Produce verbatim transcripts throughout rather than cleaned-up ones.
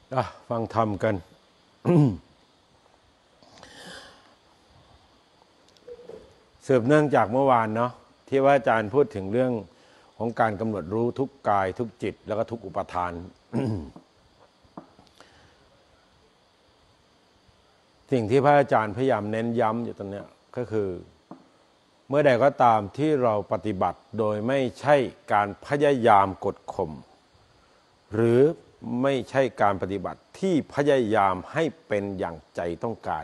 อ่ะฟังธรรมกัน สืบเนื่องจากเมื่อวานเนาะที่ว่าอาจารย์พูดถึงเรื่องของการกำหนดรู้ทุกกายทุกจิตแล้วก็ทุกอุปทาน สิ่งที่พระอาจารย์พยายามเน้นย้ำอยู่ตรงนี้ก็คือเมื่อใดก็ตามที่เราปฏิบัติโดยไม่ใช่การพยายามกดข่มหรือไม่ใช่การปฏิบัติที่พยายามให้เป็นอย่างใจต้องการ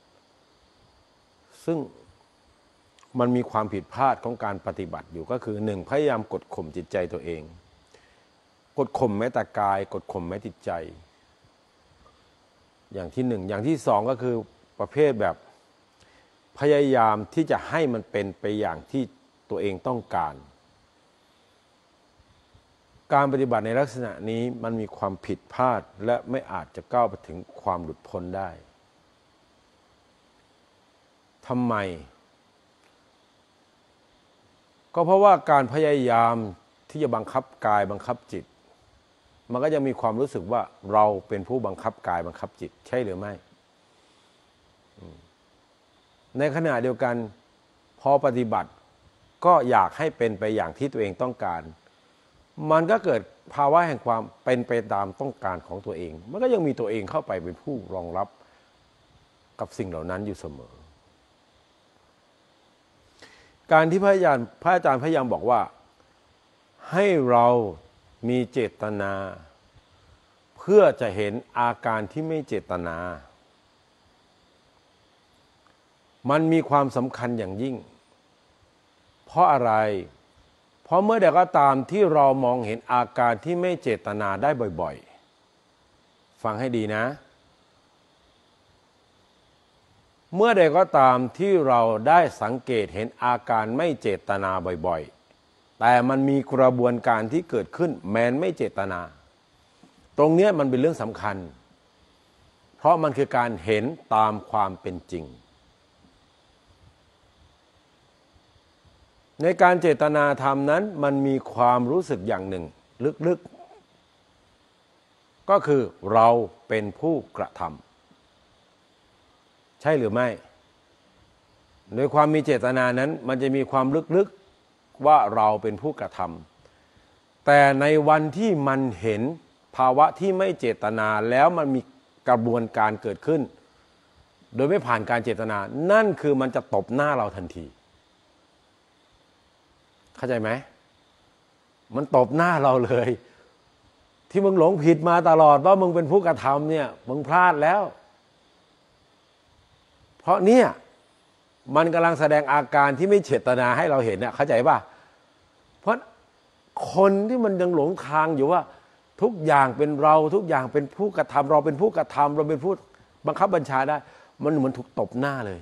ซึ่งมันมีความผิดพลาดของการปฏิบัติอยู่ก็คือหนึ่งพยายามกดข่มจิตใจตัวเองกดข่มแม้แต่กายกดข่มแม้จิตใจอย่างที่หนึ่งอย่างที่สองก็คือประเภทแบบพยายามที่จะให้มันเป็นไปอย่างที่ตัวเองต้องการการปฏิบัติในลักษณะนี้มันมีความผิดพลาดและไม่อาจจะก้าวไปถึงความหลุดพ้นได้ทำไมก็เพราะว่าการพยายามที่จะบังคับกายบังคับจิตมันก็จะมีความรู้สึกว่าเราเป็นผู้บังคับกายบังคับจิตใช่หรือไม่ในขณะเดียวกันพอปฏิบัติก็อยากให้เป็นไปอย่างที่ตัวเองต้องการมันก็เกิดภาวะแห่งความเป็นไปตามต้องการของตัวเองมันก็ยังมีตัวเองเข้าไปเป็นผู้รองรับกับสิ่งเหล่านั้นอยู่เสมอการที่พระอาจารย์พระอาจารย์พยายามบอกว่าให้เรามีเจตนาเพื่อจะเห็นอาการที่ไม่เจตนามันมีความสำคัญอย่างยิ่งเพราะอะไรเพราะเมื่อใดก็ตามที่เรามองเห็นอาการที่ไม่เจตนาได้บ่อยๆฟังให้ดีนะเมื่อใดก็ตามที่เราได้สังเกตเห็นอาการไม่เจตนาบ่อยๆแต่มันมีกระบวนการที่เกิดขึ้นแม้นไม่เจตนาตรงนี้มันเป็นเรื่องสำคัญเพราะมันคือการเห็นตามความเป็นจริงในการเจตนาธรรมนั้นมันมีความรู้สึกอย่างหนึ่งลึกๆก็คือเราเป็นผู้กระทำใช่หรือไม่โดยความมีเจตนานั้นมันจะมีความลึกๆว่าเราเป็นผู้กระทำแต่ในวันที่มันเห็นภาวะที่ไม่เจตนาแล้วมันมีกระบวนการเกิดขึ้นโดยไม่ผ่านการเจตนานั่นคือมันจะตบหน้าเราทันทีเข้าใจไหมมันตบหน้าเราเลยที่มึงหลงผิดมาตลอดว่ามึงเป็นผู้กระทำเนี่ยมึงพลาดแล้วเพราะเนี่ยมันกำลังแสดงอาการที่ไม่เจตนาให้เราเห็นเนี่ยเข้าใจป่ะเพราะคนที่มันยังหลงทางอยู่ว่าทุกอย่างเป็นเราทุกอย่างเป็นผู้กระทำเราเป็นผู้กระทำเราเป็นผู้บังคับบัญชาได้มันเหมือนถูกตบหน้าเลย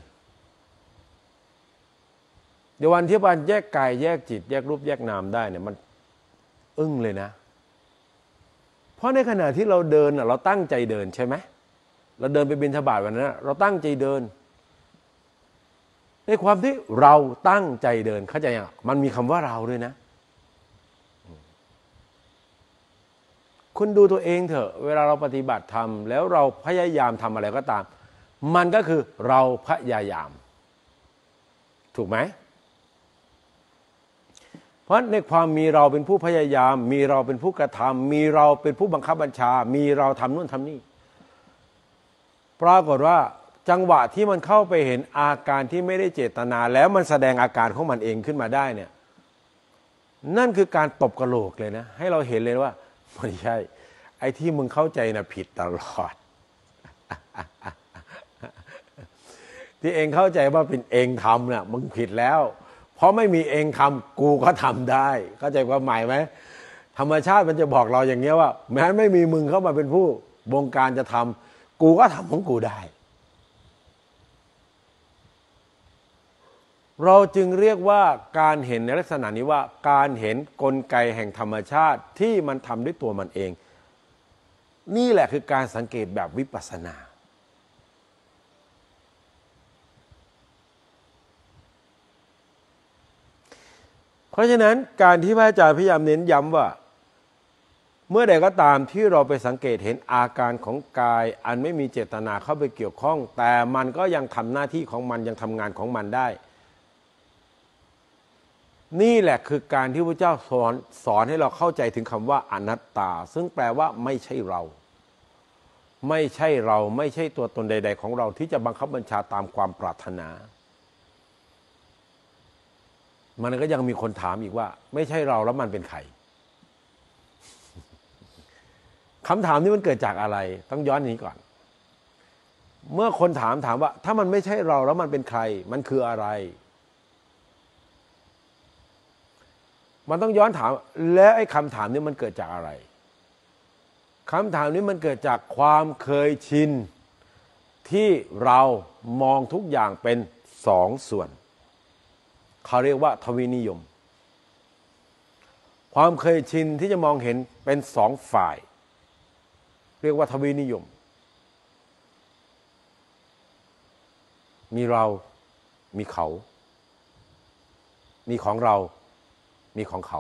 เดี๋ยววันที่มันแยกกายแยกจิตแยกรูปแยกนามได้เนี่ยมันอึ้งเลยนะเพราะในขณะที่เราเดินเราตั้งใจเดินใช่ไหมเราเดินไปบิณฑบาตวันนั้นเราตั้งใจเดินในความที่เราตั้งใจเดินเข้าใจยังมันมีคำว่าเราด้วยนะคุณดูตัวเองเถอะเวลาเราปฏิบัติธรรมแล้วเราพยายามทำอะไรก็ตามมันก็คือเราพยายามถูกไหมเพราะในความมีเราเป็นผู้พยายามมีเราเป็นผู้กระทำมีเราเป็นผู้บังคับบัญชามีเราทำนู่นทำนี่ปรากฏว่าจังหวะที่มันเข้าไปเห็นอาการที่ไม่ได้เจตนาแล้วมันแสดงอาการของมันเองขึ้นมาได้เนี่ยนั่นคือการตบกระโหลกเลยนะให้เราเห็นเลยว่าไม่ใช่ไอ้ที่มึงเข้าใจนะผิดตลอด ที่เองเข้าใจว่าเป็นเองทำน่ะมึงผิดแล้วเพราะไม่มีเองทำกูก็ทำได้เข้าใจความหมายไหมธรรมชาติมันจะบอกเราอย่างเงี้ยว่าแม้ไม่มีมึงเข้ามาเป็นผู้บงการจะทำกูก็ทำของกูได้เราจึงเรียกว่าการเห็นในลักษณะนี้ว่าการเห็นกลไกแห่งธรรมชาติที่มันทำด้วยตัวมันเองนี่แหละคือการสังเกตแบบวิปัสสนาเพราะฉะนั้นการที่พระอาจารย์พยายามเน้นย้ำว่าเมื่อใดก็ตามที่เราไปสังเกตเห็นอาการของกายอันไม่มีเจตนาเข้าไปเกี่ยวข้องแต่มันก็ยังทำหน้าที่ของมันยังทำงานของมันได้นี่แหละคือการที่พระเจ้าสอนสอนให้เราเข้าใจถึงคำว่าอนัตตาซึ่งแปลว่าไม่ใช่เราไม่ใช่เราไม่ใช่ตัวตนใดๆของเราที่จะบังคับบัญชาตามความปรารถนามันก็ยังมีคนถามอีกว่าไม่ใช่เราแล้วมันเป็นใครคำถามนี้มันเกิดจากอะไรต้องย้อนนี้ก่อนเมื่อคนถามถามว่าถ้ามันไม่ใช่เราแล้วมันเป็นใครมันคืออะไรมันต้องย้อนถามแล้วไอ้คำถามนี้มันเกิดจากอะไรคำถามนี้มันเกิดจากความเคยชินที่เรามองทุกอย่างเป็นสองส่วนเขาเรียกว่าทวินิยมความเคยชินที่จะมองเห็นเป็นสองฝ่ายเรียกว่าทวินิยมมีเรามีเขามีของเรามีของเขา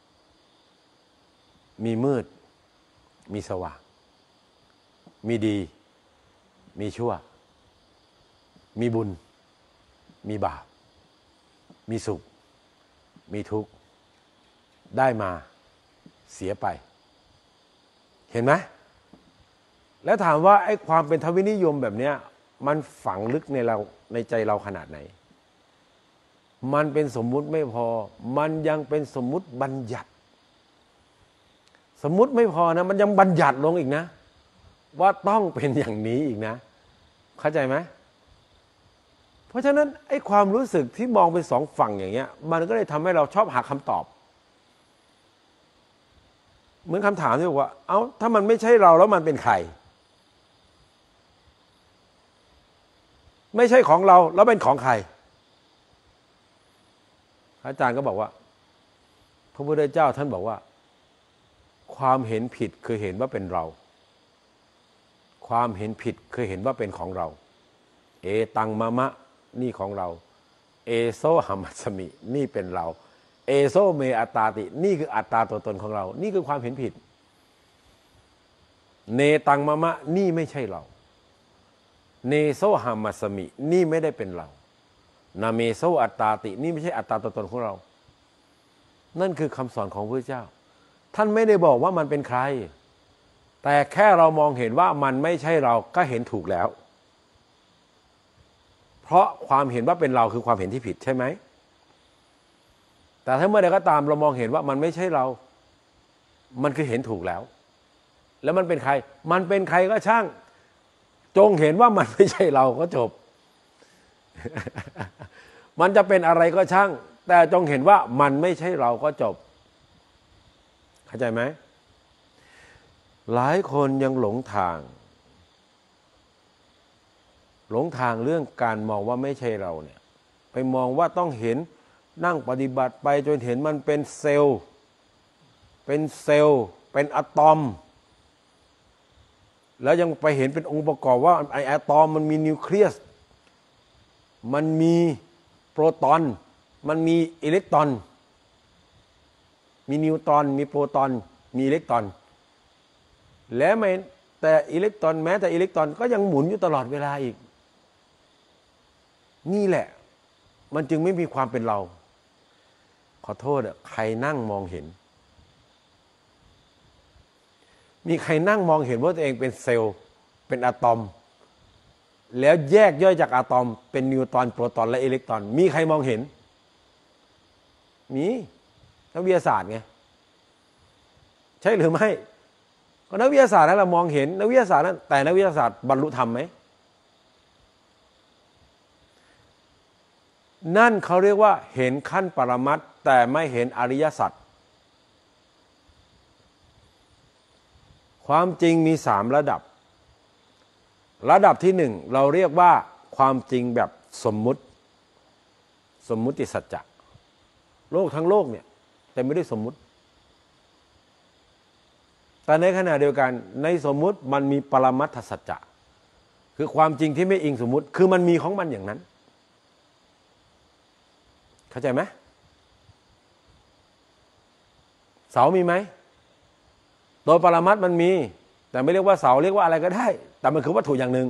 มีมืดมีสว่างมีดีมีชั่วมีบุญมีบาปมีสุขมีทุกข์ได้มาเสียไปเห็นไหมแล้วถามว่าไอ้ความเป็นทวินิยมแบบเนี้ยมันฝังลึกในเราในใจเราขนาดไหนมันเป็นสมมุติไม่พอมันยังเป็นสมมุติบัญญัติสมมุติไม่พอนะมันยังบัญญัติลงอีกนะว่าต้องเป็นอย่างนี้อีกนะเข้าใจไหมเพราะฉะนั้นไอ้ความรู้สึกที่มองเป็นสองฝั่งอย่างเงี้ยมันก็เลยทำให้เราชอบหาคำตอบเหมือนคำถามที่บอกว่าเอ้าถ้ามันไม่ใช่เราแล้วมันเป็นใครไม่ใช่ของเราแล้วเป็นของใครอาจารย์ก็บอกว่าพระพุทธเจ้าท่านบอกว่าความเห็นผิดคือเห็นว่าเป็นเราความเห็นผิดคือเห็นว่าเป็นของเราเอตังมะมะนี่ของเราเอโซหัมมัสมินี่เป็นเราเอโซเมอัตตาตินี่คืออัตตาตัวตนของเรานี่คือความเห็นผิดเนตังมะมะนี่ไม่ใช่เราเนโซหัมมัสมินี่ไม่ได้เป็นเรานาเมโซอัตตาตินี่ไม่ใช่อัตตาตัวตนของเรานั่นคือคำสอนของพระเจ้าท่านไม่ได้บอกว่ามันเป็นใครแต่แค่เรามองเห็นว่ามันไม่ใช่เราก็เห็นถูกแล้วเพราะความเห็นว่าเป็นเราคือความเห็นที่ผิดใช่ไหมแต่ถ้าเมื่อใดก็ตามเรามองเห็นว่ามันไม่ใช่เรามันคือเห็นถูกแล้วแล้วมันเป็นใครมันเป็นใครก็ช่างจงเห็นว่ามันไม่ใช่เราก็จบ มันจะเป็นอะไรก็ช่างแต่จงเห็นว่ามันไม่ใช่เราก็จบเข้าใจไหมหลายคนยังหลงทางหลงทางเรื่องการมองว่าไม่ใช่เราเนี่ยไปมองว่าต้องเห็นนั่งปฏิบัติไปจนเห็นมันเป็นเซลล์เป็นเซลล์เป็นอะตอมแล้วยังไปเห็นเป็นองค์ประกอบว่าไออะตอมมันมีนิวเคลียสมันมีโปรตอนมันมีอิเล็กตรอนมีนิวตรอนมีโปรตอนมีอิเล็กตรอนแล้วไม่แต่อิเล็กตรอนแม้แต่อิเล็กตรอนก็ยังหมุนอยู่ตลอดเวลาอีกนี่แหละมันจึงไม่มีความเป็นเราขอโทษอ่ะใครนั่งมองเห็นมีใครนั่งมองเห็นว่าตัวเองเป็นเซลล์เป็นอะตอมแล้วแยกย่อยจากอะตอมเป็นนิวตรอนโปรตอนและอิเล็กตรอนมีใครมองเห็นมีนักวิทยาศาสตร์ไงใช่หรือไม่ก็นักวิทยาศาสตร์นั้นเรามองเห็นนักวิทยาศาสตร์นั้นแต่นักวิทยาศาสตร์บรรลุธรรมไหมนั่นเขาเรียกว่าเห็นขั้นปรมัตถ์แต่ไม่เห็นอริยสัจความจริงมีสามระดับระดับที่หนึ่งเราเรียกว่าความจริงแบบสมมุติสมมุติสัจจะโลกทั้งโลกเนี่ยแต่ไม่ได้สมมุติแต่ในขณะเดียวกันในสมมุติมันมีปรมัตถสัจจะคือความจริงที่ไม่อิงสมมุติคือมันมีของมันอย่างนั้นเข้าใจไหมเสามีไหมโดยปรมัตถ์มันมีแต่ไม่เรียกว่าเสาเรียกว่าอะไรก็ได้แต่มันคือวัตถุอย่างหนึ่ง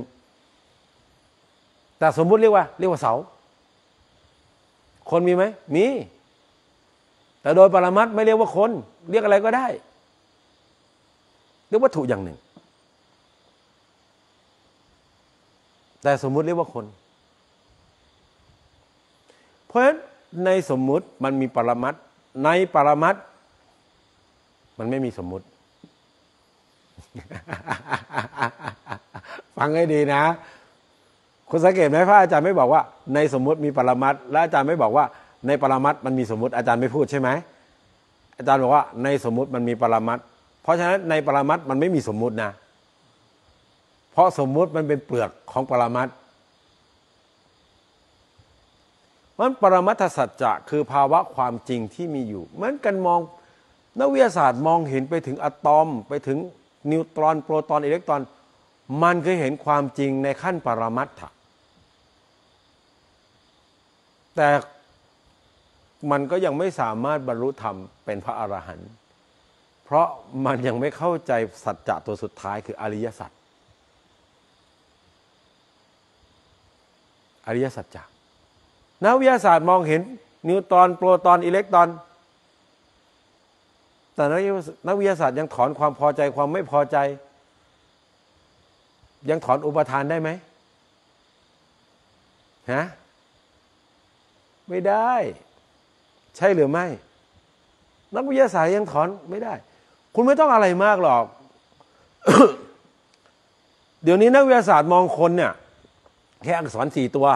แต่สมมุติเรียกว่าเรียกว่าเสาคนมีไหมมีแต่โดยปรมัตถ์ไม่เรียกว่าคนเรียกอะไรก็ได้เรียกวัตถุอย่างหนึ่งแต่สมมุติเรียกว่าคนเพราะฉะนั้นในสมมุติมันมีปรมัตถ์ในปรมัตถ์มันไม่มีสมมุติ ฟังให้ดีนะคุณสังเกตไหมพระอาจารย์ไม่บอกว่าในสมมุติมีปรมัตถ์และอาจารย์ไม่บอกว่าในปรมัตถ์มันมีสมมุติอาจารย์ไม่พูดใช่ไหมอาจารย์บอกว่าในสมมุติมันมีปรมัตถ์เพราะฉะนั้นในปรมัตถ์มันไม่มีสมมุตินะเพราะสมมุติมันเป็นเปลือกของปรมัตถ์มันปรมัตถสัจจะคือภาวะความจริงที่มีอยู่เหมือนกันมองนักวิทยาศาสตร์มองเห็นไปถึงอะตอมไปถึงนิวตรอนโปรตอนอิเล็กตรอนมันเคยเห็นความจริงในขั้นปรมัตถ์แต่มันก็ยังไม่สามารถบรรลุธรรมเป็นพระอรหันต์เพราะมันยังไม่เข้าใจสัจจะตัวสุดท้ายคืออริยสัจอริยสัจจะนักวิทยาศาสตร์มองเห็นนิวตรอนโปรตอนอิเล็กตรอนแต่นักวิทยาศาสตร์ยังถอนความพอใจความไม่พอใจยังถอนอุปทานได้ไหมฮะไม่ได้ใช่หรือไม่นักวิทยาศาสตร์ยังถอนไม่ได้คุณไม่ต้องอะไรมากหรอก เดี๋ยวนี้นักวิทยาศาสตร์มองคนเนี่ยแค่อักษรสี่ตัว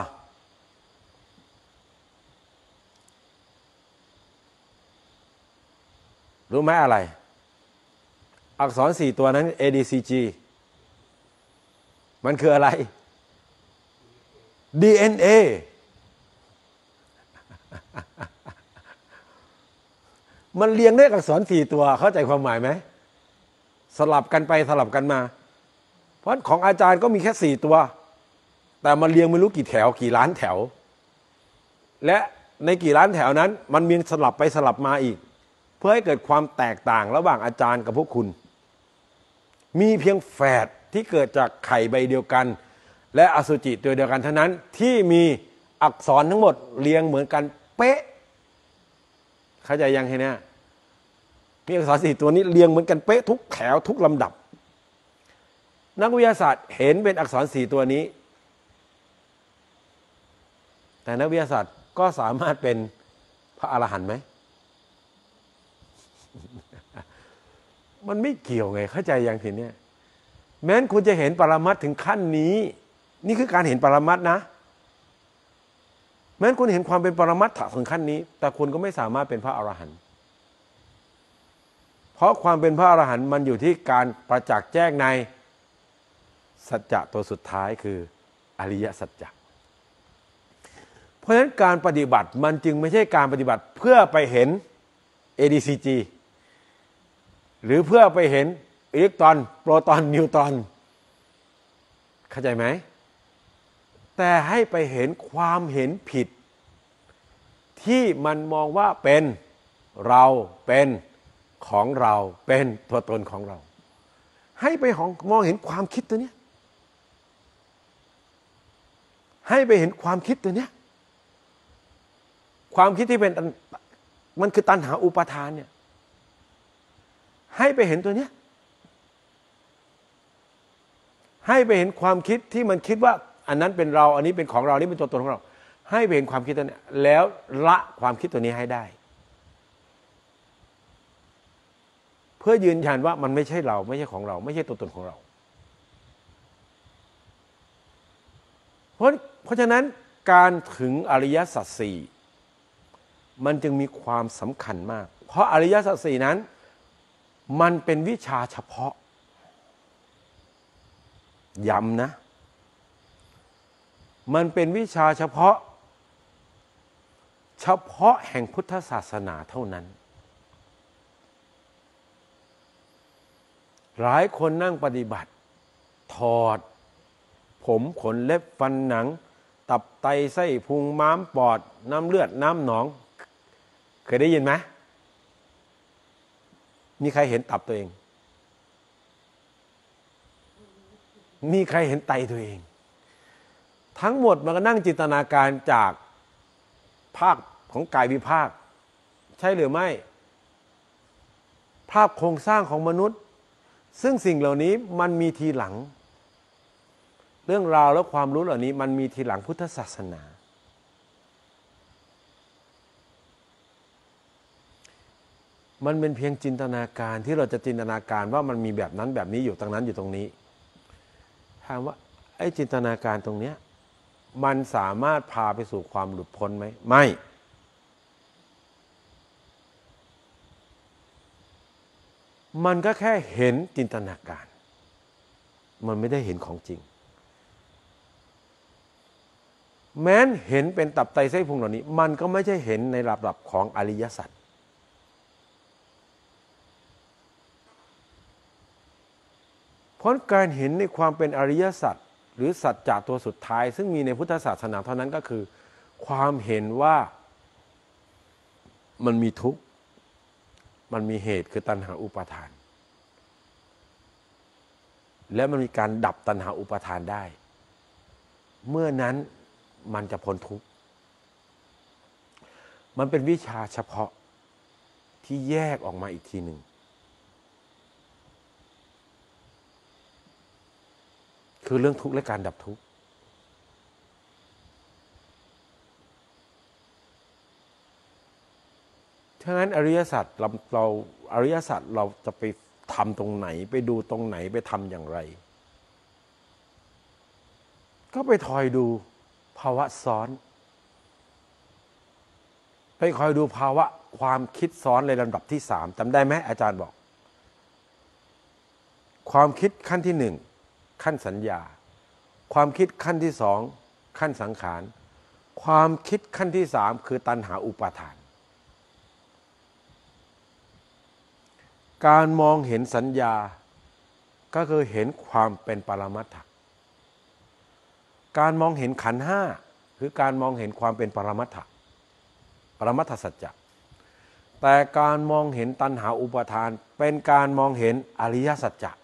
รู้ไหมอะไรอักษรสี่ตัวนั้น เอ ดี ซี จี มันคืออะไร ดี เอ็น เอ มันเรียงด้วยอักษรสี่ตัวเข้าใจความหมายไหมสลับกันไปสลับกันมาเพราะของอาจารย์ก็มีแค่สี่ตัวแต่มันเรียงไม่รู้กี่แถวกี่ล้านแถวและในกี่ล้านแถวนั้นมันมีสลับไปสลับมาอีกเพื่อให้เกิดความแตกต่างระหว่างอาจารย์กับพวกคุณมีเพียงแฝดที่เกิดจากไข่ใบเดียวกันและอสุจิตัวเดียวกันเท่านั้นที่มีอักษรทั้งหมดเรียงเหมือนกันเป๊ะเข้าใจยังไงเนี่ยมีอักษรสี่ตัวนี้เรียงเหมือนกันเป๊ะทุกแถวทุกลำดับนักวิทยาศาสตร์เห็นเป็นอักษรสี่ตัวนี้แต่นักวิทยาศาสตร์ก็สามารถเป็นพระอรหันต์ไหมมันไม่เกี่ยวไงเข้าใจยังทีเนี้ยแม้นคุณจะเห็นปรมัตถ์ถึงขั้นนี้นี่คือการเห็นปรมัตถ์นะแม้นคุณเห็นความเป็นปรมัตถ์ถึงขั้นนี้แต่คุณก็ไม่สามารถเป็นพระอรหันต์เพราะความเป็นพระอรหันต์มันอยู่ที่การประจักษ์แจ้งในสัจจะตัวสุดท้ายคืออริยสัจจะเพราะฉะนั้นการปฏิบัติมันจึงไม่ใช่การปฏิบัติเพื่อไปเห็น เอ ดี ซี จี หรือเพื่อไปเห็นอิเล็กตรอนโปรตอนนิวตรอนเข้าใจไหมแต่ให้ไปเห็นความเห็นผิดที่มันมองว่าเป็นเราเป็นของเราเป็นตัวตนของเราให้ไปมองเห็นความคิดตัวเนี้ยให้ไปเห็นความคิดตัวเนี้ยความคิดที่เป็นมันคือตัณหาอุปาทานเนี่ยให้ไปเห็นตัวเนี้ยให้ไปเห็นความคิดที่มันคิดว่าอันนั้นเป็นเราอันนี้เป็นของเราอันนี้เป็นตัวตนของเราให้ไปเห็นความคิดตัวเนี้ยแล้วละความคิดตัวนี้ให้ได้เพื่อยืนยันว่ามันไม่ใช่เราไม่ใช่ของเราไม่ใช่ตัวตนของเราเพราะเพราะฉะนั้นการถึงอริยสัจสี่มันจึงมีความสำคัญมากเพราะอริยสัจสี่นั้นมันเป็นวิชาเฉพาะย้ำนะมันเป็นวิชาเฉพาะเฉพาะแห่งพุทธศาสนาเท่านั้นหลายคนนั่งปฏิบัติถอดผมขนเล็บฟันหนังตับไตไส้พุงม้ามปอดน้ำเลือดน้ำหนองเคยได้ยินไหมมีใครเห็นตับตัวเองมีใครเห็นไตตัวเองทั้งหมดมันก็นั่งจินตนาการจากภาคของกายวิภาคใช่หรือไม่ภาพโครงสร้างของมนุษย์ซึ่งสิ่งเหล่านี้มันมีทีหลังเรื่องราวและความรู้เหล่านี้มันมีทีหลังพุทธศาสนามันเป็นเพียงจินตนาการที่เราจะจินตนาการว่ามันมีแบบนั้นแบบนี้อยู่ตรงนั้นอยู่ตรงนี้ถามว่าไอ้จินตนาการตรงเนี้ยมันสามารถพาไปสู่ความหลุดพ้นไหมไม่มันก็แค่เห็นจินตนาการมันไม่ได้เห็นของจริงแม้นเห็นเป็นตับไตไส้พุงเหล่านี้มันก็ไม่ใช่เห็นในระดับของอริยสัจเพราะการเห็นในความเป็นอริยสัจหรือสัจจะตัวสุดท้ายซึ่งมีในพุทธศาสนาเท่านั้นก็คือความเห็นว่ามันมีทุกข์มันมีเหตุคือตัณหาอุปาทานและมันมีการดับตัณหาอุปาทานได้เมื่อนั้นมันจะพ้นทุกข์มันเป็นวิชาเฉพาะที่แยกออกมาอีกทีหนึ่งคือเรื่องทุกข์และการดับทุกข์ถ้างั้นอริยสัจเราเราอริยสัจเราจะไปทำตรงไหนไปดูตรงไหนไปทำอย่างไรก็ไปคอยดูภาวะซ้อนไปคอยดูภาวะความคิดซ้อนในลำดับที่สามจำได้ไหมอาจารย์บอกความคิดขั้นที่หนึ่งขั้นสัญญาความคิดขั้นที่สองขั้นสังขารความคิดขั้นที่สามคือตัณหาอุปาทานการมองเห็นสัญญาก็คือเห็นความเป็นปรมัตถ์การมองเห็นขันธ์ห้าคือการมองเห็นความเป็นปรมัตถ์ปรมัตถสัจจะแต่การมองเห็นตัณหาอุปาทานเป็นการมองเห็นอริยสัจจะ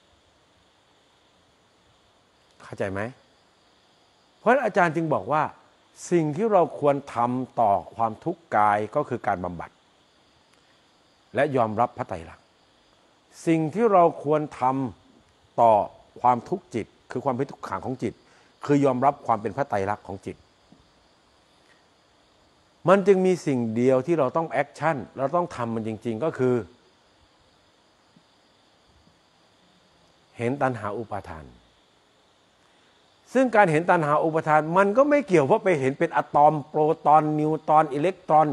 เข้าใจไหมเพราะอาจารย์จึงบอกว่าสิ่งที่เราควรทำต่อความทุกข์กายก็คือการบำบัดและยอมรับพระไตรลักษณ์สิ่งที่เราควรทำต่อความทุกข์จิตคือความเป็นทุกขังของจิตคือยอมรับความเป็นพระไตรลักษณ์ของจิตมันจึงมีสิ่งเดียวที่เราต้องแอคชั่นเราต้องทำมันจริงๆก็คือเห็นตัณหาอุปาทานซึ่งการเห็นตัณหาอุปาทานมันก็ไม่เกี่ยวว่าไปเห็นเป็นอะตอมโปรตอนนิวตรอนอิเล็กตรอน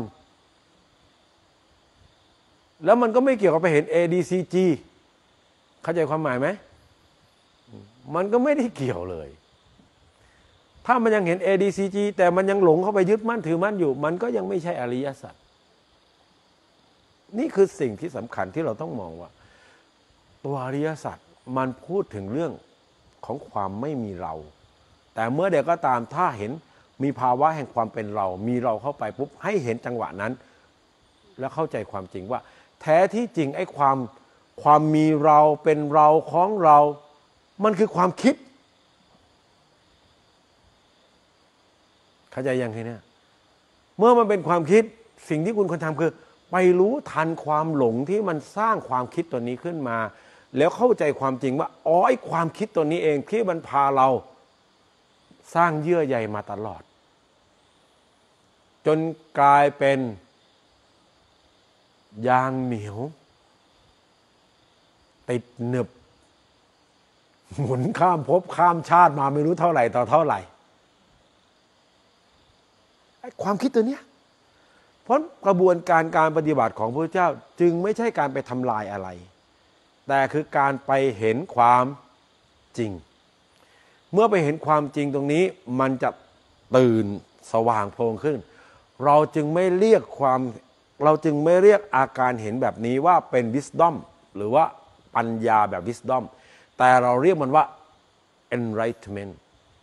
แล้วมันก็ไม่เกี่ยวกับไปเห็น เอ ดี ซี จี เข้าใจความหมายไหมมันก็ไม่ได้เกี่ยวเลยถ้ามันยังเห็น เอ ดี ซี จี แต่มันยังหลงเข้าไปยึดมั่นถือมั่นอยู่มันก็ยังไม่ใช่อริยสัจนี่คือสิ่งที่สำคัญที่เราต้องมองว่าตัวอริยสัจมันพูดถึงเรื่องของความไม่มีเราแต่เมื่อใดก็ตามถ้าเห็นมีภาวะแห่งความเป็นเรามีเราเข้าไปปุ๊บให้เห็นจังหวะนั้นแล้วเข้าใจความจริงว่าแท้ที่จริงไอ้ความความมีเราเป็นเราของเรามันคือความคิดเข้าใจยังไงเนี่ยเมื่อมันเป็นความคิดสิ่งที่คุณควรทำคือไปรู้ทันความหลงที่มันสร้างความคิดตัวนี้ขึ้นมาแล้วเข้าใจความจริงว่าอ๋อไอ้ความคิดตัวนี้เองที่มันพาเราสร้างเยื่อใยมาตลอดจนกลายเป็นยางเหนียวติดหนึบหมุนข้ามภพข้ามชาติมาไม่รู้เท่าไหร่ต่อเท่าไหร่ไอ้ความคิดตัวเนี้ยเพราะกระบวนการการปฏิบัติของพระเจ้าจึงไม่ใช่การไปทำลายอะไรแต่คือการไปเห็นความจริงเมื่อไปเห็นความจริงตรงนี้มันจะตื่นสว่างโพลงขึ้นเราจึงไม่เรียกความเราจึงไม่เรียกอาการเห็นแบบนี้ว่าเป็น wisdom หรือว่าปัญญาแบบ wisdom แต่เราเรียกมันว่า enlightenment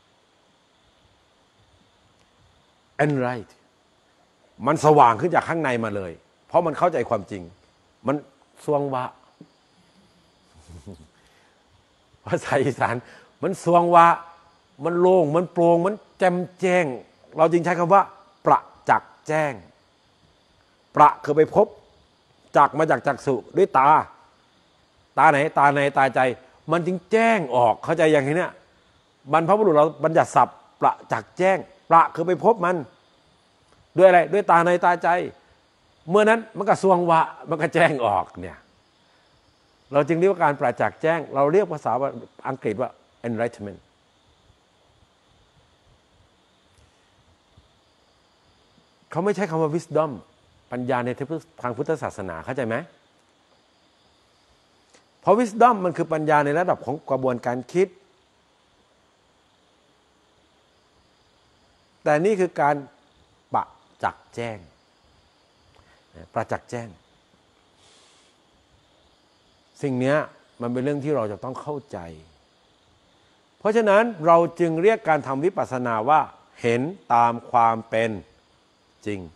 enlight มันสว่างขึ้นจากข้างในมาเลยเพราะมันเข้าใจความจริงมันสวงวะภาษาอีสานมันสว่างวะมันโล่งมันโปร่งมันแจ่มแจ้งเราจึงใช้คำว่าประจักษ์แจ้งประคือไปพบจักมาจากจักษุด้วยตาตาไหนตาในตาใจมันจึงแจ้งออกเข้าใจอย่างนี้เนี่ยบรรพบุรุษเราบัญญัติศัพท์ประจักษ์แจ้งประคือไปพบมันด้วยอะไรด้วยตาในตาใจเมื่อนั้นมันก็สว่างวะมันก็แจ้งออกเนี่ยเราจึงเรียกว่าการประจักษ์แจ้งเราเรียกภาษาอังกฤษว่า enlightenment เขาไม่ใช้คำว่า wisdom ปัญญาในทางพุทธศาสนาเข้าใจไหมเพราะ wisdom มันคือปัญญาในระดับของกระบวนการคิดแต่นี่คือการประจักษ์แจ้งประจักษ์แจ้งสิ่งนี้มันเป็นเรื่องที่เราจะต้องเข้าใจเพราะฉะนั้นเราจึงเรียกการทำวิปัสสนาว่าเห็นตามความเป็นจริง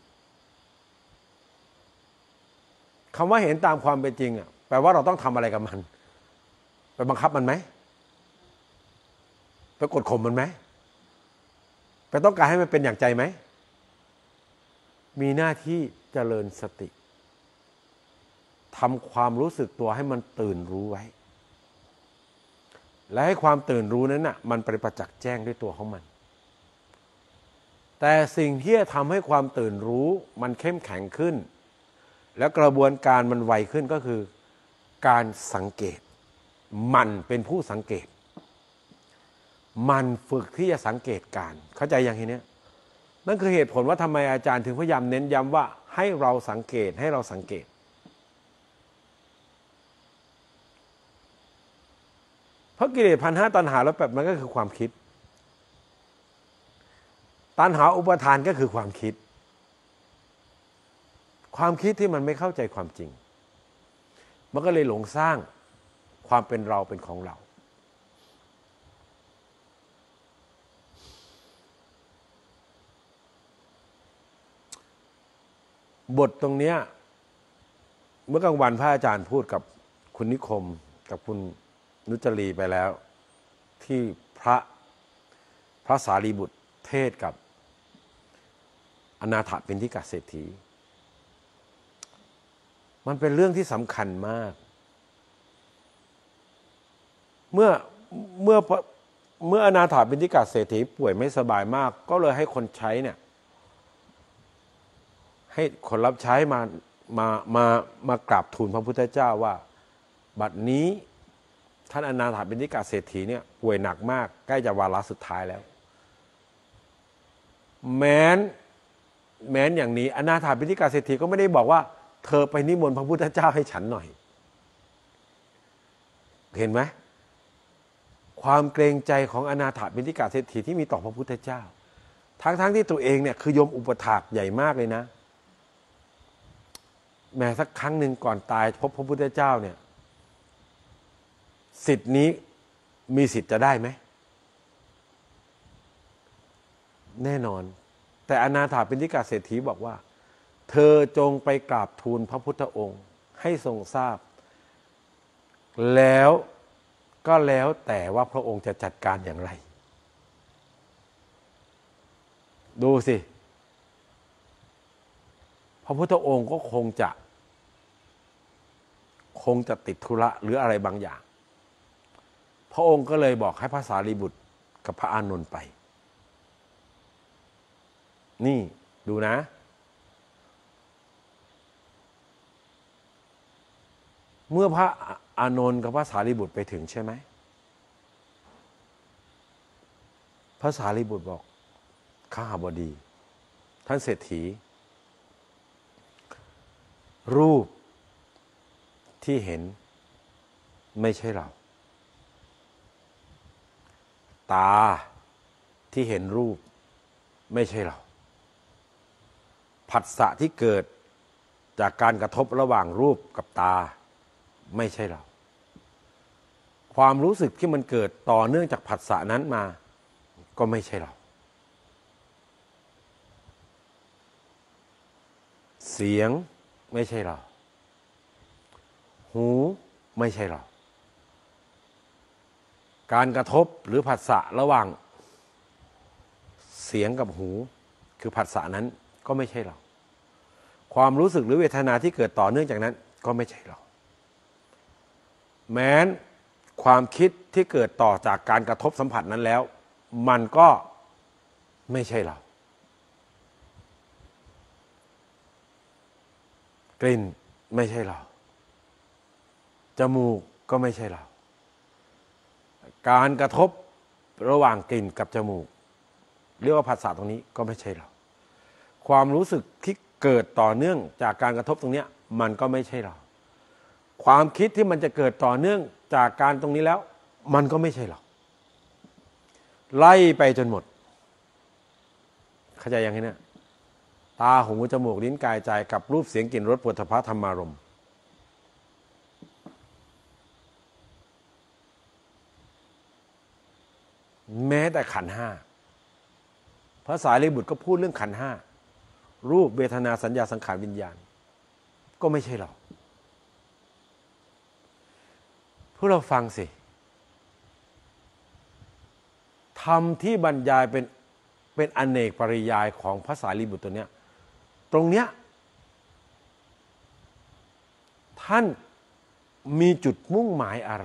คำว่าเห็นตามความเป็นจริงอ่ะแปลว่าเราต้องทำอะไรกับมันไปบังคับมันไหมไปกดข่มมันไหมไปต้องการให้มันเป็นอย่างใจไหมมีหน้าที่เจริญสติทำความรู้สึกตัวให้มันตื่นรู้ไว้และให้ความตื่นรู้นั้นน่ะมันไปประจักษ์แจ้งด้วยตัวของมันแต่สิ่งที่จะทำให้ความตื่นรู้มันเข้มแข็งขึ้นแล้วกระบวนการมันไวขึ้นก็คือการสังเกตมันเป็นผู้สังเกตมันฝึกที่จะสังเกตการเข้าใจอย่างนี้นั่นคือเหตุผลว่าทำไมอาจารย์ถึงพยายามเน้นย้ำว่าให้เราสังเกตให้เราสังเกตเพราะกิเลสพันห้าตัณหาแล้วแบบมันก็คือความคิดตัณหาอุปทานก็คือความคิดความคิดที่มันไม่เข้าใจความจริงมันก็เลยหลงสร้างความเป็นเราเป็นของเราบทตรงเนี้ยเมื่อกลางวันพระอาจารย์พูดกับคุณนิคมกับคุณนุจรีไปแล้วที่พระพระสารีบุตรเทศกับอนาถปิณฑิกเศรษฐีมันเป็นเรื่องที่สำคัญมากเมื่อเมื่อเมื่ออนาถปิณฑิกเศรษฐีป่วยไม่สบายมากก็เลยให้คนใช้เนี่ยให้คนรับใช้มามามามากราบทูลพระพุทธเจ้าว่าบัดนี้ท่านอนาถปิณฑิกเศรษฐีเนี่ยป่วยหนักมากใกล้จะวาระสุดท้ายแล้วแม้นแม้นอย่างนี้อนาถปิณฑิกเศรษฐีก็ไม่ได้บอกว่าเธอไปนิมนต์พระพุทธเจ้าให้ฉันหน่อยเห็นไหมความเกรงใจของอนาถปิณฑิกเศรษฐีที่มีต่อพระพุทธเจ้าทั้งๆ ท, ที่ตัวเองเนี่ยคือโยมอุปถากใหญ่มากเลยนะแม้สักครั้งหนึ่งก่อนตายพบพระพุทธเจ้าเนี่ยสิทธินี้มีสิทธิ์จะได้ไหมแน่นอนแต่อนาถปิณฑิกเศรษฐีบอกว่าเธอจงไปกราบทูลพระพุทธองค์ให้ทรงทราบแล้วก็แล้วแต่ว่าพระองค์จะจัดการอย่างไรดูสิพระพุทธองค์ก็คงจะคงจะติดธุระหรืออะไรบางอย่างพระองค์ก็เลยบอกให้พระสารีบุตรกับพระอานนท์ไปนี่ดูนะเมื่อพระอานนท์กับพระสารีบุตรไปถึงใช่ไหมพระสารีบุตรบอกข้าบดีท่านเศรษฐีรูปที่เห็นไม่ใช่เราตาที่เห็นรูปไม่ใช่เราผัสสะที่เกิดจากการกระทบระหว่างรูปกับตาไม่ใช่เราความรู้สึกที่มันเกิดต่อเนื่องจากผัสสะนั้นมาก็ไม่ใช่เราเสียงไม่ใช่เราหูไม่ใช่เราการกระทบหรือผัสสะระหว่างเสียงกับหูคือผัสสะนั้นก็ไม่ใช่เราความรู้สึกหรือเวทนาที่เกิดต่อเนื่องจากนั้นก็ไม่ใช่เราแม้นความคิดที่เกิดต่อจากการกระทบสัมผัสนั้นแล้วมันก็ไม่ใช่เรากลิ่นไม่ใช่เราจมูกก็ไม่ใช่เราการกระทบระหว่างกลิ่นกับจมูกเรียกว่าผัสสะตรงนี้ก็ไม่ใช่เราความรู้สึกที่เกิดต่อเนื่องจากการกระทบตรงนี้มันก็ไม่ใช่เราความคิดที่มันจะเกิดต่อเนื่องจากการตรงนี้แล้วมันก็ไม่ใช่เราไล่ไปจนหมดเข้าใจยังไงเนี่ยตาหูจมูกลิ้นกายใจกับรูปเสียงกลิ่นรสโผฏฐัพพะธรรมารมณ์แม้แต่ขันธ์ห้าพระสารีบุตรก็พูดเรื่องขันธ์ห้ารูปเวทนาสัญญาสังขารวิญญาณก็ไม่ใช่เราพวกเราฟังสิธรรมที่บรรยายเป็นเป็นอเนกปริยายของพระสารีบุตรตัวเนี้ยตรงเนี้ยท่านมีจุดมุ่งหมายอะไร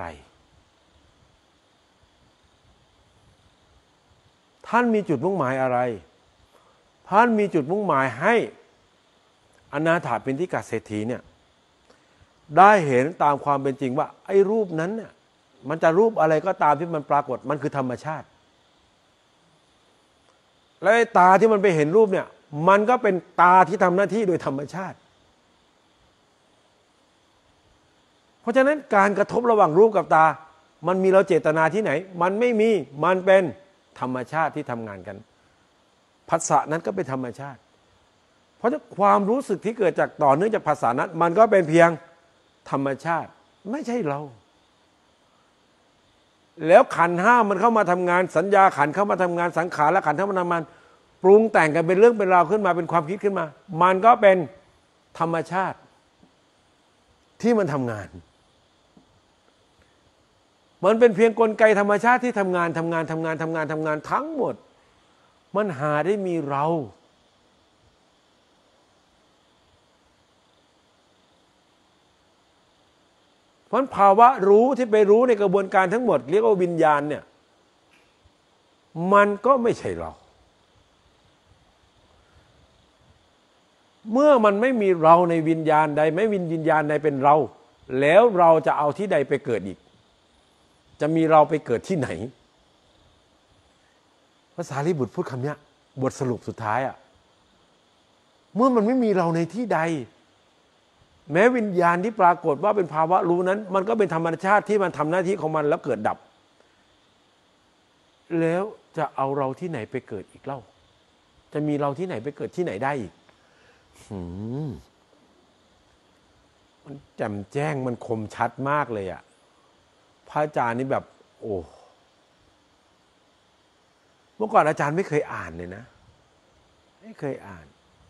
ท่านมีจุดมุ่งหมายอะไรท่านมีจุดมุ่งหมายให้อนาถปิณฑิกเศรษฐีเนี่ยได้เห็นตามความเป็นจริงว่าไอ้รูปนั้นเนี่ยมันจะรูปอะไรก็ตามที่มันปรากฏมันคือธรรมชาติและไอ้ตาที่มันไปเห็นรูปเนี่ยมันก็เป็นตาที่ทำหน้าที่โดยธรรมชาติเพราะฉะนั้นการกระทบระหว่างรูปกับตามันมีเราเจตนาที่ไหนมันไม่มีมันเป็นธรรมชาติที่ทำงานกันผัสสะนั้นก็เป็นธรรมชาติเพราะความรู้สึกที่เกิดจากต่อเนื่องจากผัสสะนั้นมันก็เป็นเพียงธรรมชาติไม่ใช่เราแล้วขันธ์ห้ามันเข้ามาทำงานสัญญาขันธ์เข้ามาทำงานสังขารและขันธ์เข้ามาทำงานปรุงแต่งกันเป็นเรื่องเป็นราวขึ้นมาเป็นความคิดขึ้นมามันก็เป็นธรรมชาติที่มันทำงานมันเป็นเพียงกลไกธรรมชาติที่ทำงานทำงานทำงานทำงานทำงานทั้งหมดมันหาได้มีเราเพราะภาวะรู้ที่ไปรู้ในกระบวนการทั้งหมดเรียกว่าวิญญาณเนี่ยมันก็ไม่ใช่เราเมื่อมันไม่มีเราในวิญญาณใดไม่มีวิญญาณใดเป็นเราแล้วเราจะเอาที่ใดไปเกิดอีกจะมีเราไปเกิดที่ไหนพระสารีบุตรพูดคำนี้บทสรุปสุดท้ายอ่ะเมื่อมันไม่มีเราในที่ใดแม้วิญญาณที่ปรากฏว่าเป็นภาวะรู้นั้นมันก็เป็นธรรมชาติที่มันทำหน้าที่ของมันแล้วเกิดดับแล้วจะเอาเราที่ไหนไปเกิดอีกเล่าจะมีเราที่ไหนไปเกิดที่ไหนได้อีกมันแจ่มแจ้งมันคมชัดมากเลยอ่ะพระอาจารย์นี่แบบโอ้เมื่อก่อนอาจารย์ไม่เคยอ่านเลยนะไม่เคยอ่าน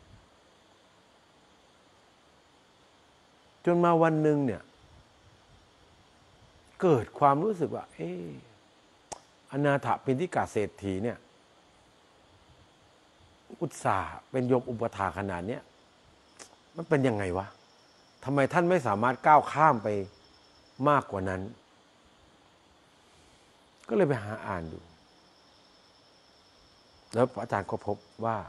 จนมาวันหนึ่งเนี่ยเกิดความรู้สึกว่าเอออนาถปิณฑิกเศรษฐีเนี่ยอุตส่าห์เป็นโยมอุปถาขนาดเนี้ยมันเป็นยังไงวะทำไมท่านไม่สามารถก้าวข้ามไปมากกว่านั้นก็เลยไปหาอ่านดูแล้วอาจารย์ก็พบว่า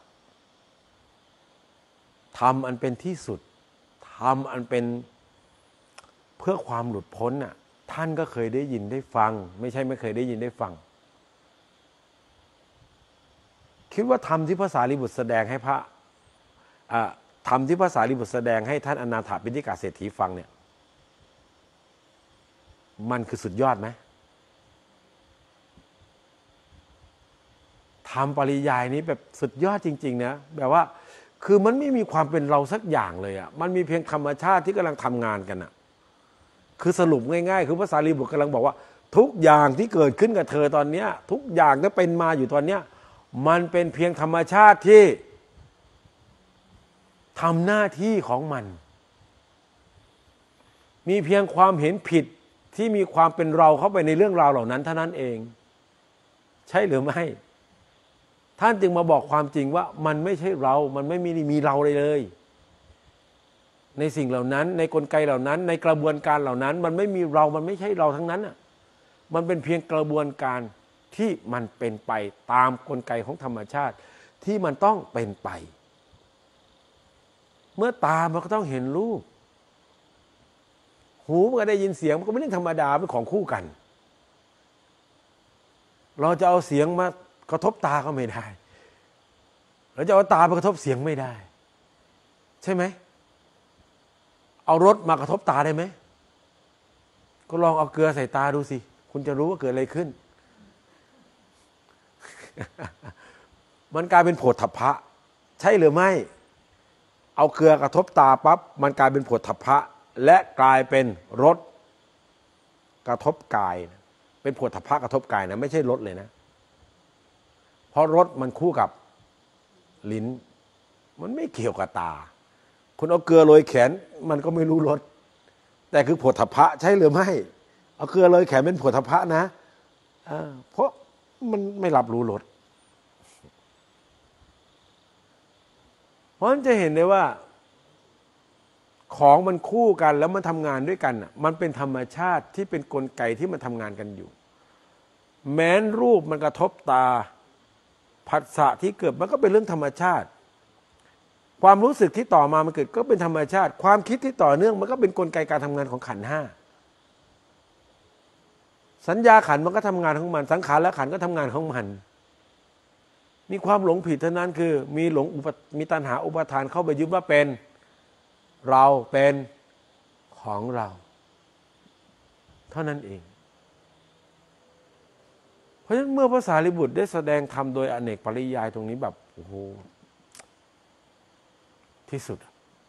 ธรรมอันเป็นที่สุดธรรมอันเป็นเพื่อความหลุดพ้นน่ะท่านก็เคยได้ยินได้ฟังไม่ใช่ไม่เคยได้ยินได้ฟังคิดว่าธรรมที่พระสารีบุตรแสดงให้พระธรรมที่พระสารีบุตรแสดงให้ท่านอนาถปิณฑิกเศรษฐีฟังเนี่ยมันคือสุดยอดไหมธรรมปริยายนี้แบบสุดยอดจริงๆนะแบบว่าคือมันไม่มีความเป็นเราสักอย่างเลยอ่ะมันมีเพียงธรรมชาติที่กำลังทำงานกันอ่ะคือสรุปง่ายๆคือพระสารีบุตรกำลังบอกว่าทุกอย่างที่เกิดขึ้นกับเธอตอนเนี้ยทุกอย่างที่เป็นมาอยู่ตอนเนี้ยมันเป็นเพียงธรรมชาติที่ทำหน้าที่ของมันมีเพียงความเห็นผิดที่มีความเป็นเราเข้าไปในเรื่องราวเหล่านั้นเท่านั้นเองใช่หรือไม่ท่านจึงมาบอกความจริงว่ามันไม่ใช่เรามันไม่มีมีเราเลยเลยในสิ่งเหล่านั้นในกลไกเหล่านั้นในกระบวนการเหล่านั้นมันไม่มีเรามันไม่ใช่เราทั้งนั้นอ่ะมันเป็นเพียงกระบวนการที่มันเป็นไปตามกลไกของธรรมชาติที่มันต้องเป็นไปเมื่อตามันก็ต้องเห็นรูปหูมันก็ได้ยินเสียงมันก็ไม่ใช่ธรรมดาเป็นของคู่กันเราจะเอาเสียงมากระทบตาก็ไม่ได้เราจะเอาตามากระทบเสียงไม่ได้ใช่ไหมเอารถมากระทบตาได้ไหมก็ลองเอาเกลือใส่ตาดูสิคุณจะรู้ว่าเกิดอะไรขึ้น มันกลายเป็นโผฏฐัพพะใช่หรือไม่เอาเกลือกระทบตาปั๊บมันกลายเป็นโผฏฐัพพะและกลายเป็นรสกระทบกายเป็นโผฏฐัพพะกระทบกายนะไม่ใช่รสเลยนะเพราะรสมันคู่กับลิ้นมันไม่เกี่ยวกับตาคุณเอาเกลือโรยแขนมันก็ไม่รู้รสแต่คือโผฏฐัพพะใช่หรือไม่เอาเกลือโรยแขนเป็นโผฏฐัพพะนะเพราะมันไม่รับรู้รสเพราะฉะนั้นจะเห็นได้ว่าของมันคู่กันแล้วมันทำงานด้วยกันอ่ะมันเป็นธรรมชาติที่เป็นกลไกที่มันทำงานกันอยู่แม้นรูปมันกระทบตาผัสสะที่เกิดมันก็เป็นเรื่องธรรมชาติความรู้สึกที่ต่อมามันเกิดก็เป็นธรรมชาติความคิดที่ต่อเนื่องมันก็เป็นกลไกการทำงานของขันธ์ห้าสัญญาขันธ์มันก็ทำงานของมันสังขารและขันธ์ก็ทำงานของมันมีความหลงผิดเท่านั้นคือมีหลงมีตัณหาอุปาทานเข้าไปยึดว่าเป็นเราเป็นของเราเท่านั้นเองเพราะฉะนั้นเมื่อพระสารีบุตรได้แสดงธรรมโดยอเนกปริยายตรงนี้แบบโอ้โหที่สุด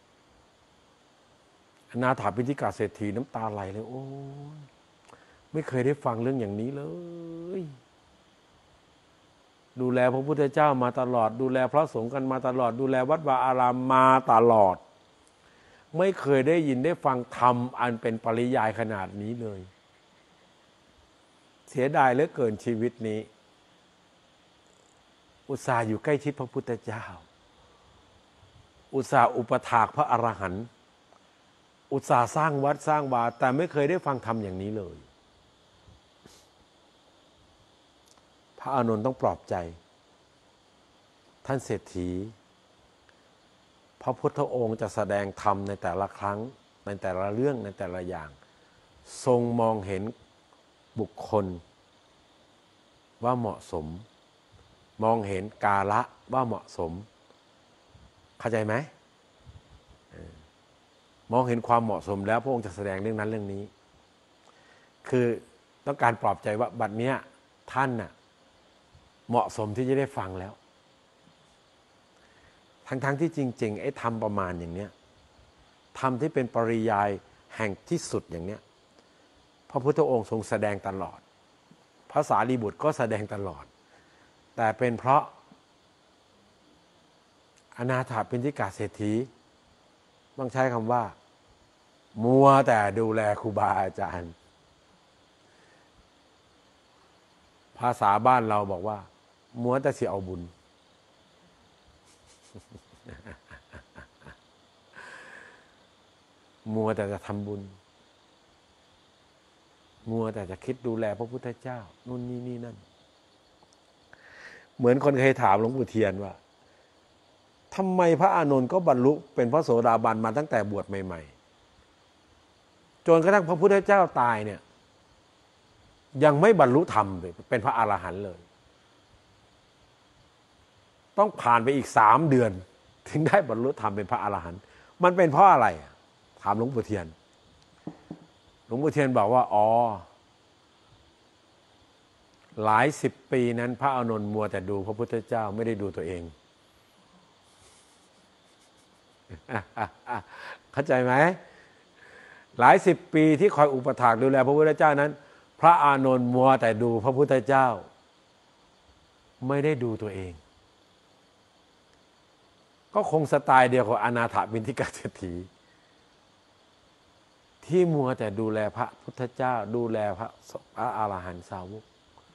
อนาถาปิณฑิกาเศรษฐีน้ำตาไหลเลยโอ้ไม่เคยได้ฟังเรื่องอย่างนี้เลยดูแลพระพุทธเจ้ามาตลอดดูแลพระสงฆ์กันมาตลอดดูแลวัดวาอารามมาตลอดไม่เคยได้ยินได้ฟังธรรมอันเป็นปริยายขนาดนี้เลยเสียดายเหลือเกินชีวิตนี้อุตส่าห์อยู่ใกล้ชิดพระพุทธเจ้าอุตส่าห์อุปถากพระอรหันต์อุตส่าห์สร้างวัดสร้างวาแต่ไม่เคยได้ฟังธรรมอย่างนี้เลยพระอานนท์ต้องปลอบใจท่านเศรษฐีพระพุทธองค์จะแสดงธรรมในแต่ละครั้งในแต่ละเรื่องในแต่ละอย่างทรงมองเห็นบุคคลว่าเหมาะสมมองเห็นกาละว่าเหมาะสมเข้าใจไหมมองเห็นความเหมาะสมแล้วพระองค์จะแสดงเรื่องนั้นเรื่องนี้คือต้องการปลอบใจว่าบัดเนี้ยท่านน่ะเหมาะสมที่จะได้ฟังแล้วทั้งๆที่จริงๆไอ้ธรรมประมาณอย่างเนี้ยธรรมที่เป็นปริยายแห่งที่สุดอย่างเนี้ยพระพุทธองค์ทรงแสดงตลอดพระสารีบุตรก็แสดงตลอดแต่เป็นเพราะอนาถปิณฑิกาเศรษฐีต้องใช้คำว่ามัวแต่ดูแลครูบาอาจารย์ภาษาบ้านเราบอกว่ามัวแต่สิเอาบุญมัวแต่จะทำบุญมัวแต่จะคิดดูแลพระพุทธเจ้านู่นนี่นี่นั่นเหมือนคนเคยถามหลวงปู่เทียนว่าทำไมพระอานนท์ก็บรรลุเป็นพระโสดาบันมาตั้งแต่บวชใหม่ๆจนกระทั่งพระพุทธเจ้าตายเนี่ยยังไม่บรรลุธรรมเลยเป็นพระอรหันต์เลยต้องผ่านไปอีกสามเดือนถึงได้บรรลุธรรมเป็นพระอรหันต์มันเป็นเพราะอะไรถามหลวงปู่เทียนหลวงปู่เทียนบอกว่าอ๋อหลายสิบปีนั้นพระอานนท์มัวแต่ดูพระพุทธเจ้าไม่ได้ดูตัวเองเข้าใจไหมหลายสิบปีที่คอยอุปถากดูแลพระพุทธเจ้านั้นพระอานนท์มัวแต่ดูพระพุทธเจ้าไม่ได้ดูตัวเองก็คงสไตล์เดียวกับอนาถปิณฑิกาเศรษฐีทที่มัวแต่ดูแลพระพุทธเจ้าดูแลพระพระอรหันตสาวก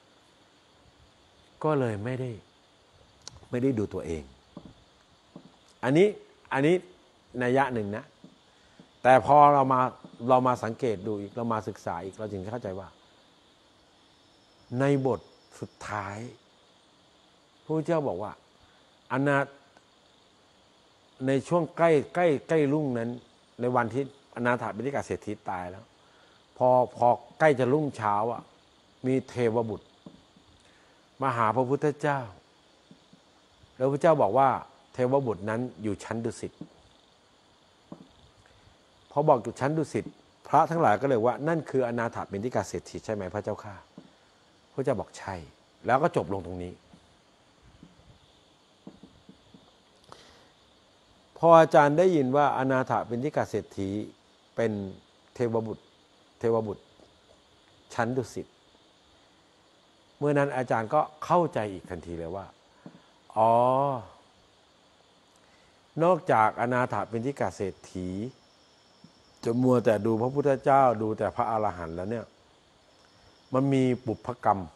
ก็เลยไม่ได้ไม่ได้ดูตัวเองอันนี้อันนี้นัยยะหนึ่งนะแต่พอเรามาเรามาสังเกตดูอีกเรามาศึกษาอีกเราจึงเข้าใจว่าในบทสุดท้ายพระพุทธเจ้าบอกว่าอนาในช่วงใกล้ใกล้ใกล้รุ่งนั้นในวันที่อนาถบิณฑิกาเศรษฐีตายแล้วพอพอใกล้จะรุ่งเช้าอ่ะมีเทวบุตรมาหาพระพุทธเจ้าแล้วพระเจ้าบอกว่าเทวบุตรนั้นอยู่ชั้นดุสิตพอบอกอยู่ชั้นดุสิตพระทั้งหลายก็เลยว่านั่นคืออนาถบิณฑิกาเศรษฐีใช่ไหมพระเจ้าข้าพระเจ้าบอกใช่แล้วก็จบลงตรงนี้พออาจารย์ได้ยินว่าอนาถบิณฑิกาเศรษฐีเป็นเทวบุตรเทวบุตรชั้นดุสิตเมื่อนั้นอาจารย์ก็เข้าใจอีกทันทีเลยว่าอ๋อนอกจากอนาถบิณฑิกาเศรษฐีจะมัวแต่ดูพระพุทธเจ้าดูแต่พระอรหันต์แล้วเนี่ยมันมีบุพกรรม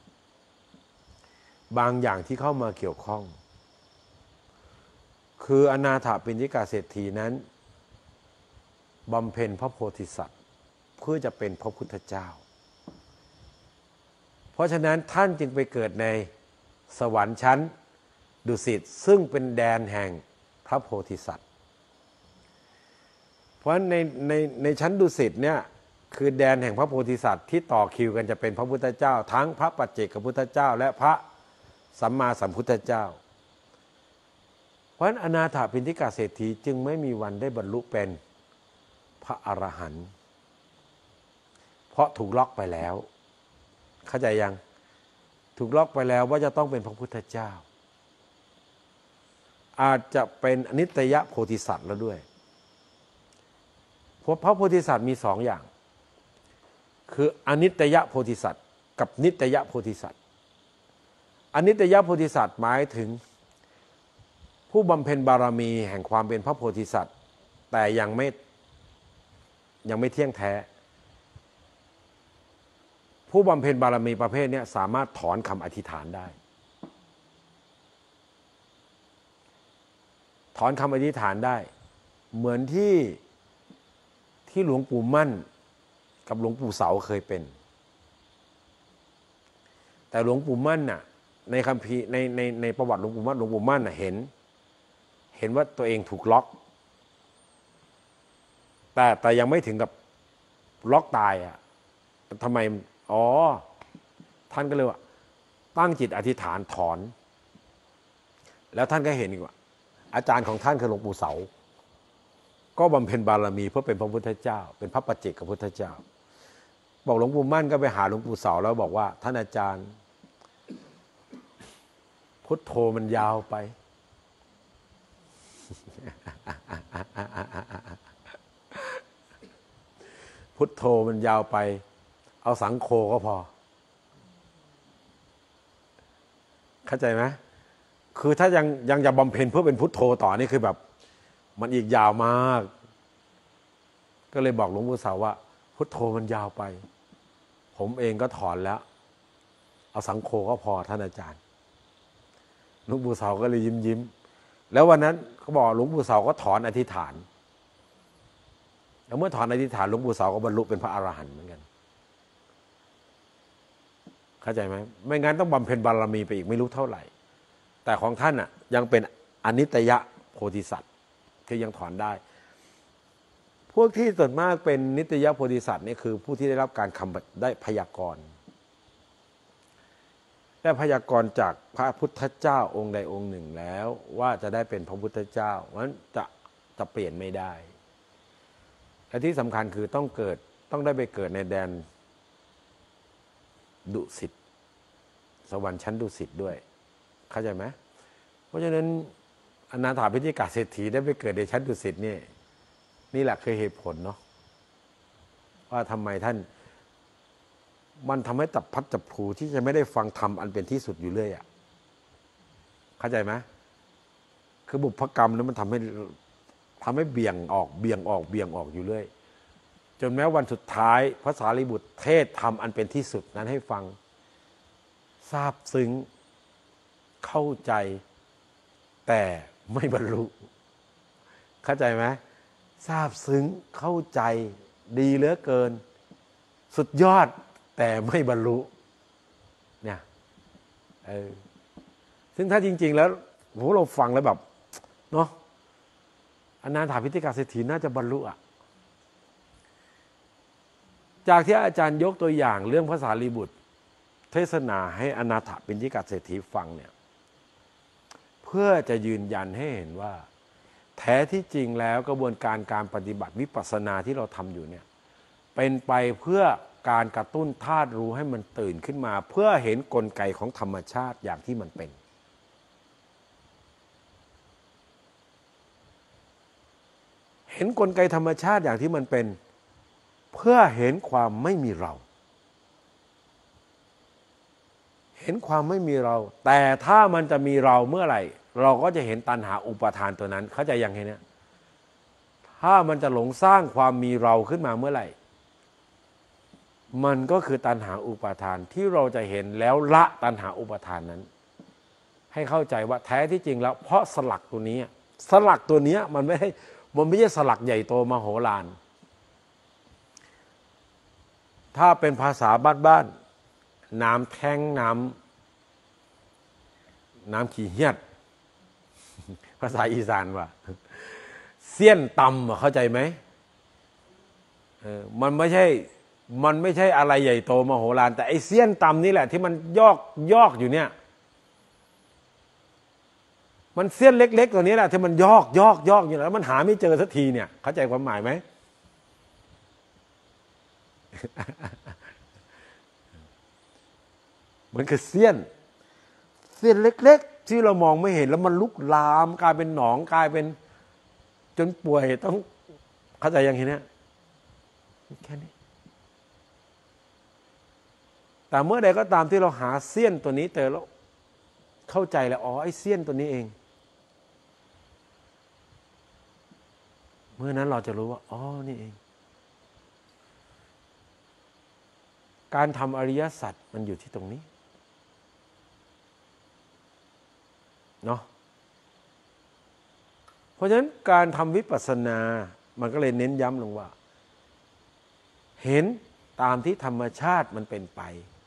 บางอย่างที่เข้ามาเกี่ยวข้องคืออนาถบิณฑิกาเศรษฐีนั้นบำเพ็ญพระโพธิสัตว์เพื่อจะเป็นพระพุทธเจ้าเพราะฉะนั้นท่านจึงไปเกิดในสวรรค์ชั้นดุสิตซึ่งเป็นแดนแห่งพระโพธิสัตว์เพราะในในในชั้นดุสิตเนี่ยคือแดนแห่งพระโพธิสัตว์ที่ต่อคิวกันจะเป็นพระพุทธเจ้าทั้งพระปัจเจกพุทธเจ้าและพระสัมมาสัมพุทธเจ้าเพราะฉะนั้นอนาถบิณฑิกาเศรษฐีจึงไม่มีวันได้บรรลุเป็นพระอรหันต์เพราะถูกล็อกไปแล้วเข้าใจยังถูกล็อกไปแล้วว่าจะต้องเป็นพระพุทธเจ้าอาจจะเป็นอนิตยโพธิสัตว์แล้วด้วยเพราะพระโพธิสัตว์มีสองอย่างคืออนิตยโพธิสัตว์กับนิตยโพธิสัตว์อนิตยโพธิสัตว์หมายถึงผู้บำเพ็ญบารมีแห่งความเป็นพระโพธิสัตว์แต่ยังไม่ยังไม่เที่ยงแท้ผู้บำเพ็ญบารมีประเภทนี้สามารถถอนคำอธิษฐานได้ถอนคำอธิษฐานได้เหมือนที่ที่หลวงปู่มั่นกับหลวงปู่เสาเคยเป็นแต่หลวงปู่มั่นน่ะในคัมภีร์ในในในประวัติหลวงปู่มั่นหลวงปู่มั่นน่ะเห็นเห็นว่าตัวเองถูกล็อกแต่แต่ยังไม่ถึงกับล็อกตายอ่ะทำไมอ๋อท่านก็เลยว่าตั้งจิตอธิษฐานถอนแล้วท่านก็เห็นอีกว่าอาจารย์ของท่านคือหลวงปู่เสาก็บำเพ็ญบารมีเพื่อเป็นพระพุทธเจ้าเป็นพระปัจเจกพุทธเจ้าบอกหลวงปู่มั่นก็ไปหาหลวงปู่เสาแล้วบอกว่าท่านอาจารย์พุทโธมันยาวไปพุทโธมันยาวไปเอาสังโฆก็พอเข้าใจไหมคือถ้ายังยังจะบำเพ็ญเพื่อเป็นพุทโธต่อนี่คือแบบมันอีกยาวมากก็เลยบอกหลวงปู่เสาว่าพุทโธมันยาวไปผมเองก็ถอนแล้วเอาสังโฆก็พอท่านอาจารย์หลวงปู่เสาก็เลยยิ้มยิ้มแล้ววันนั้นเขาบอกหลวงปู่เสาก็ถอนอธิษฐานแล้วเมื่อถอนอธิษฐานหลวงปู่เสาก็บรรลุเป็นพระอรหันต์เหมือนกันเข้าใจไหมไม่งั้นต้องบำเพ็ญบารมีไปอีกไม่รู้เท่าไหร่แต่ของท่านอ่ะยังเป็นอนิตยโพธิสัตว์ที่ยังถอนได้พวกที่ส่วนมากเป็นนิตยโพธิสัตว์นี่คือผู้ที่ได้รับการคำได้พยากรณ์ได้พยากรณ์จากพระพุทธเจ้าองค์ใดองค์หนึ่งแล้วว่าจะได้เป็นพระพุทธเจ้าเพราะฉะนั้นจะจะเปลี่ยนไม่ได้และที่สำคัญคือต้องเกิดต้องได้ไปเกิดในแดนดุสิตสวรรค์ชั้นดุสิตด้วยเข้าใจไหมเพราะฉะนั้นอนาถบิณฑิกาเศรษฐีได้ไปเกิดในชั้นดุสิตนี่นี่แหละคือเหตุผลเนาะว่าทำไมท่านมันทำให้ตับพัดจับผูที่จะไม่ได้ฟังธรรมอันเป็นที่สุดอยู่เรื่อยอ่ะเข้าใจไหมคือบุพกรรมนั้นมันทำให้ทำให้เบี่ยงออกเบี่ยงออกเบี่ยงออกอยู่เรื่อยจนแม้วันสุดท้ายพระสารีบุตรเทศธรรมอันเป็นที่สุดนั้นให้ฟังซาบซึ้งเข้าใจแต่ไม่บรรลุเข้าใจไหมซาบซึ้งเข้าใจดีเหลือเกินสุดยอดแต่ไม่บรรลุเนี่ยเออซึ่งถ้าจริงๆแล้วโหเราฟังแล้วแบบเนาะอนาถาพิธิกาเศรษฐีน่าจะบรรลุอ่ะจากที่อาจารย์ยกตัวอย่างเรื่องพระสารีบุตรเทศนาให้อนาถาพิธิกาเศรษฐีฟังเนี่ยเพื่อจะยืนยันให้เห็นว่าแท้ที่จริงแล้วกระบวนการการปฏิบัติวิปัสสนาที่เราทำอยู่เนี่ยเป็นไปเพื่อการกระตุ้นธาตุรู้ให้มันตื่นขึ้นมาเพื่อเห็นกลไกของธรรมชาติอย่างที่มันเป็นเห็นกลไกธรรมชาติอย่างที่มันเป็นเพื่อเห็นความไม่มีเราเห็นความไม่มีเราแต่ถ้ามันจะมีเราเมื่อไหร่เราก็จะเห็นตัณหาอุปาทานตัวนั้นเข้าใจยังไงเนี่ยถ้ามันจะหลงสร้างความมีเราขึ้นมาเมื่อไหร่มันก็คือตัณหาอุปาทานที่เราจะเห็นแล้วละตัณหาอุปาทานนั้นให้เข้าใจว่าแท้ที่จริงแล้วเพราะสลักตัวนี้สลักตัวนี้มันไม่ให้มันไม่ใช่สลักใหญ่โตมโหฬารถ้าเป็นภาษาบ้านๆน้ำแท้งน้ำน้ำขี้เหี้ยดภาษาอีสานว่าเสี้ยนตำเข้าใจไหมเออมันไม่ใช่มันไม่ใช่อะไรใหญ่โตมโหฬารแต่ไอ้เสี้ยนตำนี่แหละที่มันยอกยอกอยู่เนี่ยมันเสี้ยนเล็กๆตัวนี้แหละที่มันยอกยอกยอกอยู่แล้วมันหาไม่เจอสักทีเนี่ยเข้าใจความหมายไหมมันคือเสี้ยนเสี้ยนเล็กๆที่เรามองไม่เห็นแล้วมันลุกลามกลายเป็นหนองกลายเป็นจนป่วยต้องเข้าใจอย่างนี้เนี่ยแค่นี้แต่เมื่อใดก็ตามที่เราหาเสี้ยนตัวนี้เจอแล้วเข้าใจแล้วอ๋อไอ้เสี้ยนตัวนี้เองเมื่อนั้นเราจะรู้ว่าอ๋อนี่เองการทำอริยสัจมันอยู่ที่ตรงนี้เนาะเพราะฉะนั้นการทำวิปัสสนามันก็เลยเน้นย้ำลงว่าเห็นตามที่ธรรมชาติมันเป็นไป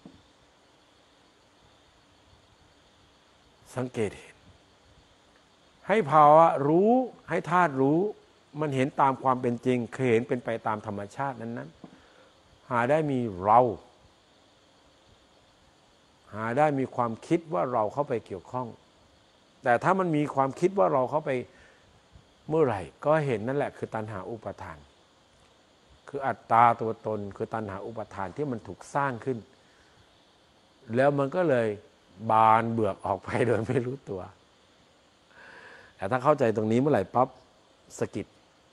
สังเกตเห็นให้ภาวะรู้ให้ธาตุรู้มันเห็นตามความเป็นจริงคือเห็นเป็นไปตามธรรมชาตินั้นๆหาได้มีเราหาได้มีความคิดว่าเราเข้าไปเกี่ยวข้องแต่ถ้ามันมีความคิดว่าเราเข้าไปเมื่อไหร่ก็เห็นนั่นแหละคือตัณหาอุปาทานคืออัตตาตัวตนคือตัณหาอุปาทานที่มันถูกสร้างขึ้นแล้วมันก็เลยบานเบือกออกไปโดยไม่รู้ตัวแต่ถ้าเข้าใจตรงนี้เมื่อไหร่ปั๊บสกิด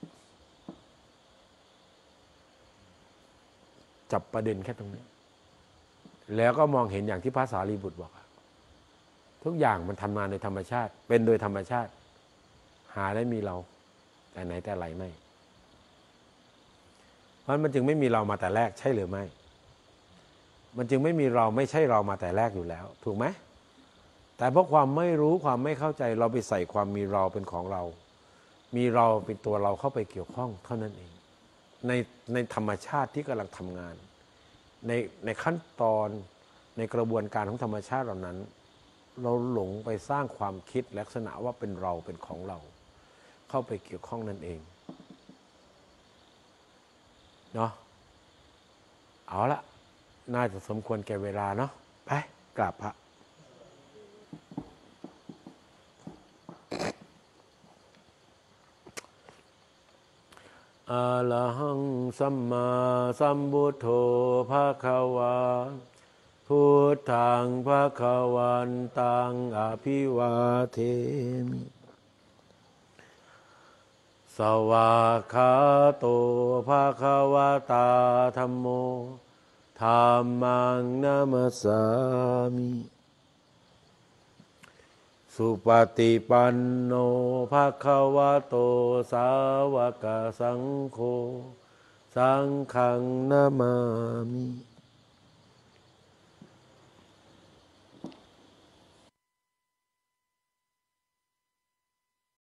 จับประเด็นแค่ตรงนี้แล้วก็มองเห็นอย่างที่พระสารีบุตรบอกทุกอย่างมันทำงานโดยธรรมชาติเป็นโดยธรรมชาติหาได้มีเราแต่ไหนแต่ไรไม่เพราะมันจึงไม่มีเรามาแต่แรกใช่หรือไม่มันจึงไม่มีเราไม่ใช่เรามาแต่แรกอยู่แล้วถูกไหมแต่เพราะความไม่รู้ความไม่เข้าใจเราไปใส่ความมีเราเป็นของเรามีเราเป็นตัวเราเข้าไปเกี่ยวข้องเท่านั้นเองในในธรรมชาติที่กำลังทำงานในในขั้นตอนในกระบวนการของธรรมชาติเหล่านั้นเราหลงไปสร้างความคิดลักษณะว่าเป็นเราเป็นของเราเข้าไปเกี่ยวข้องนั่นเองเนาะเอาละน่าจะสมควรแก่เวลาเนาะไปกราบพระอะระหังสัมมาสัมพุทโธภะคะวาพุทธังภะคะวันตังอภิวาเทมิสวากขาโตภะคะวะตาธัมโมธัมมังนัมสสามิสุปฏิปันโนภะคะวะโตสาวกสังโฆสสังฆังนามามิ